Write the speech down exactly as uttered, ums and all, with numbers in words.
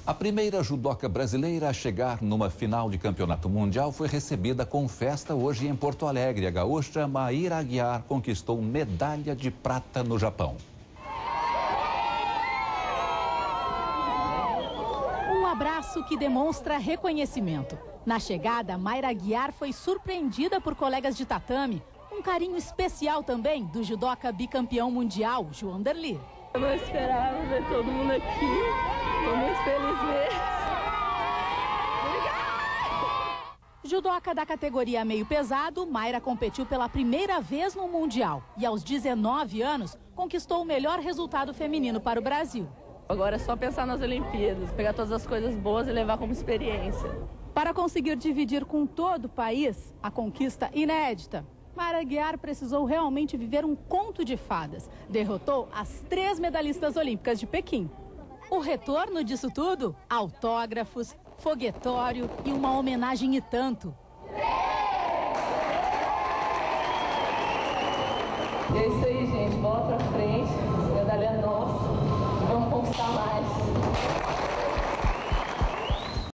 A primeira judoca brasileira a chegar numa final de campeonato mundial foi recebida com festa hoje em Porto Alegre. A gaúcha Maíra Aguiar conquistou medalha de prata no Japão. Um abraço que demonstra reconhecimento. Na chegada, Maíra Aguiar foi surpreendida por colegas de tatame. Um carinho especial também do judoca bicampeão mundial, João Derli. Eu não esperava ver todo mundo aqui. Estou muito feliz mesmo. Obrigada! Judoca da categoria meio pesado, Maíra competiu pela primeira vez no Mundial. E aos dezenove anos, conquistou o melhor resultado feminino para o Brasil. Agora é só pensar nas Olimpíadas, pegar todas as coisas boas e levar como experiência. Para conseguir dividir com todo o país a conquista inédita, Maíra Aguiar precisou realmente viver um conto de fadas. Derrotou as três medalhistas olímpicas de Pequim. O retorno disso tudo? Autógrafos, foguetório e uma homenagem e tanto. E é isso aí, gente. Bola pra frente. Medalha nova.